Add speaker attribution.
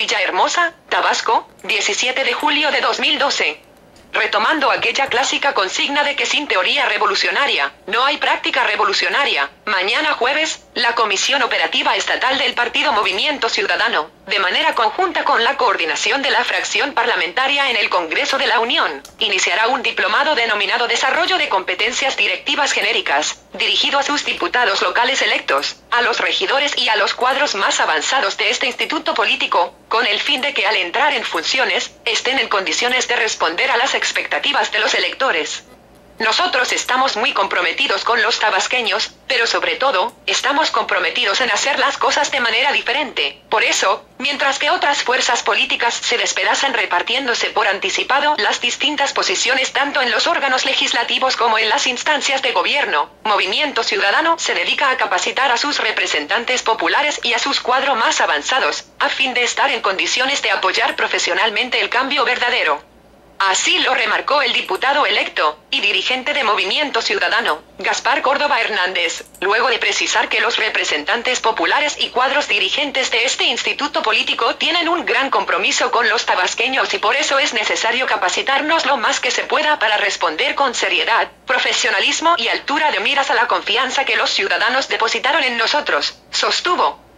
Speaker 1: Villahermosa, Tabasco, 17 de julio de 2012. Retomando aquella clásica consigna de que sin teoría revolucionaria, no hay práctica revolucionaria, mañana jueves, la Comisión Operativa Estatal del Partido Movimiento Ciudadano, de manera conjunta con la coordinación de la fracción parlamentaria en el Congreso de la Unión, iniciará un diplomado denominado Desarrollo de Competencias Directivas Genéricas, dirigido a sus diputados locales electos, a los regidores y a los cuadros más avanzados de este instituto político, con el fin de que al entrar en funciones, estén en condiciones de responder a las expectativas de los electores. Nosotros estamos muy comprometidos con los tabasqueños, pero sobre todo, estamos comprometidos en hacer las cosas de manera diferente. Por eso, mientras que otras fuerzas políticas se despedazan repartiéndose por anticipado las distintas posiciones tanto en los órganos legislativos como en las instancias de gobierno, Movimiento Ciudadano se dedica a capacitar a sus representantes populares y a sus cuadros más avanzados, a fin de estar en condiciones de apoyar profesionalmente el cambio verdadero. Así lo remarcó el diputado electo y dirigente de Movimiento Ciudadano, Gaspar Córdoba Hernández, luego de precisar que los representantes populares y cuadros dirigentes de este instituto político tienen un gran compromiso con los tabasqueños y por eso es necesario capacitarnos lo más que se pueda para responder con seriedad, profesionalismo y altura de miras a la confianza que los ciudadanos depositaron en nosotros, sostuvo.